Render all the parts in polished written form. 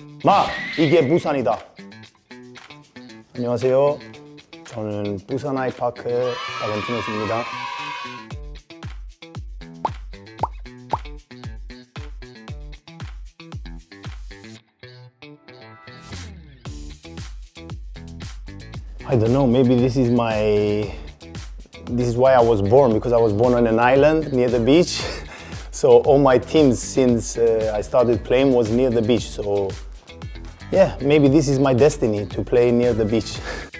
마! 이게 부산이다. 안녕하세요. 저는 부산 아이파크 라벤티노스입니다. I don't know, maybe this is why I was born, because I was born on an island near the beach. So all my teams since I started playing was near the beach. So yeah, maybe this is my destiny to play near the beach.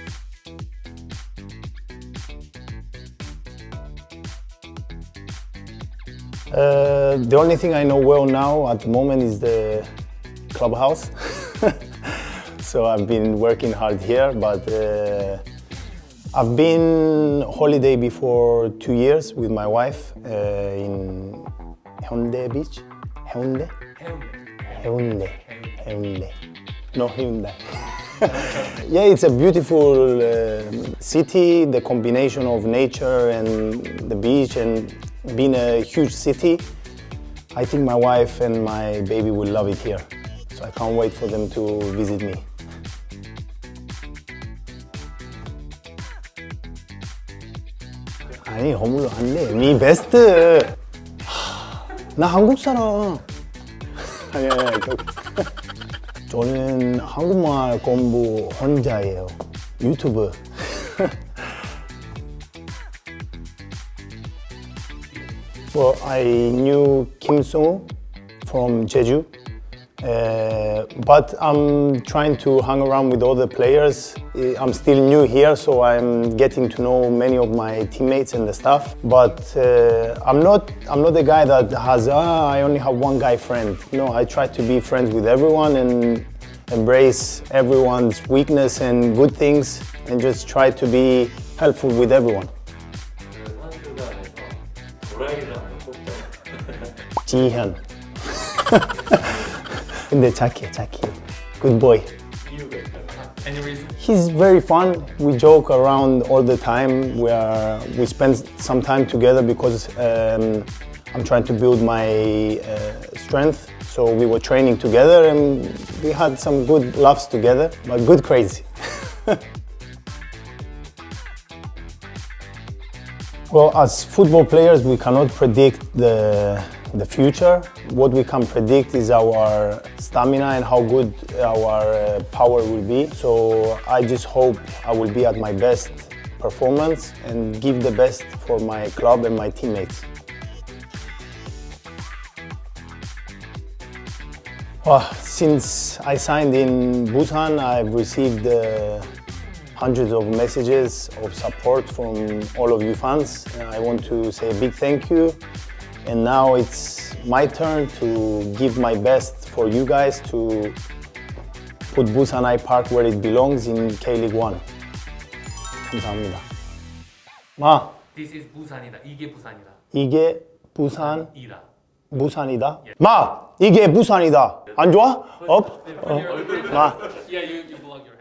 The only thing I know well now at the moment is the clubhouse. So I've been working hard here, but I've been holiday before 2 years with my wife in Hyundai Beach. Hyundai? Hyundai. Hyundai. No, Hyundai. Yeah, it's a beautiful city, the combination of nature and the beach and being a huge city. I think my wife and my baby will love it here. So I can't wait for them to visit me. 아니, 허물로 안 돼. 미 베스트. 나 한국 사람. 아니. 저는 한국말 공부 혼자예요. 유튜브. Well, I knew Kim Sung from Jeju, but I'm trying to hang around with other players. I'm still new here, so I'm getting to know many of my teammates and the staff. But I'm not the guy that has, I only have one guy friend. No, I try to be friends with everyone and embrace everyone's weakness and good things and just try to be helpful with everyone. 지현. 근데 착해. Good boy. Any reason? He's very fun. We joke around all the time. We spend some time together because I'm trying to build my strength. So we were training together and we had some good laughs together, but good crazy. Well, as football players, we cannot predict the future. What we can predict is our stamina and how good our power will be. So I just hope I will be at my best performance and give the best for my club and my teammates. Since I signed in Busan, I've received hundreds of messages of support from all of you fans. I want to say a big thank you. And now it's my turn to give my best for you guys to put Busan I-Park where it belongs in K-League 1. 감사합니다. 마! This is 부산이다. 이게 부산이다. 이게 부산이다. 부산이다. 마! 이게 부산이다. 안 좋아? 업? 얼굴. 마. Yeah, you block your head.